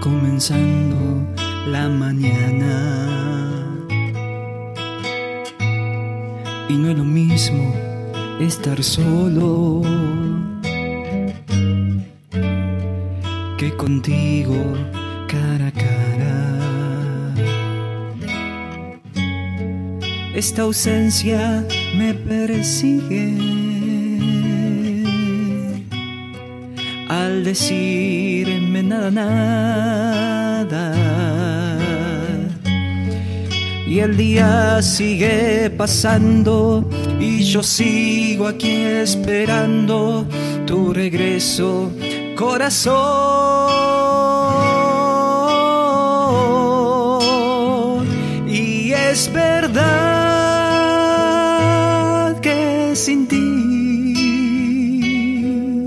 comenzando la mañana. Y no es lo mismo estar solo que contigo cara a cara. Esta ausencia me persigue al decirme nada, nada. Y el día sigue pasando y yo sigo aquí esperando tu regreso, corazón. Y es verdad que sin ti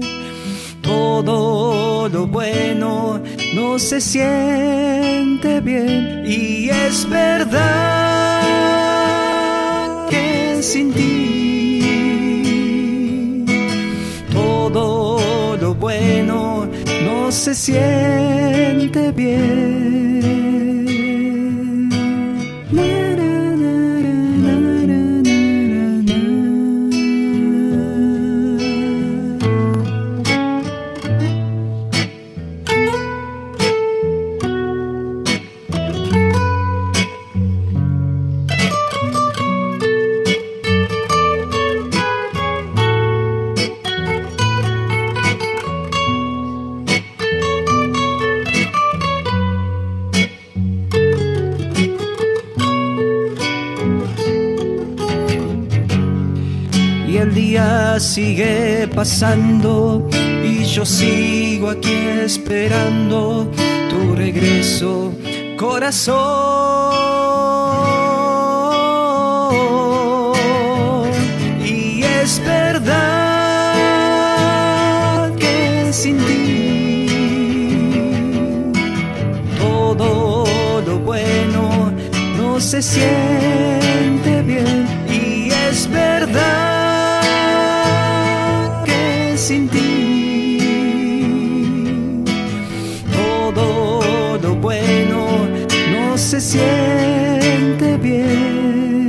todo lo bueno no se siente bien. Y es verdad que sin ti todo lo bueno no se siente bien. Y el día sigue pasando y yo sigo aquí esperando tu regreso, corazón. Y es verdad que sin ti todo lo bueno no se siente bien. Y es verdad sin ti todo lo bueno no se siente bien.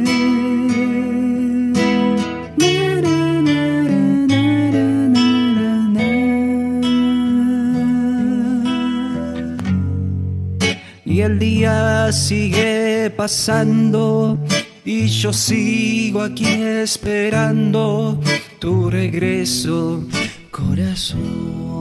Y el día sigue pasando y yo sigo aquí esperando tu regreso, corazón.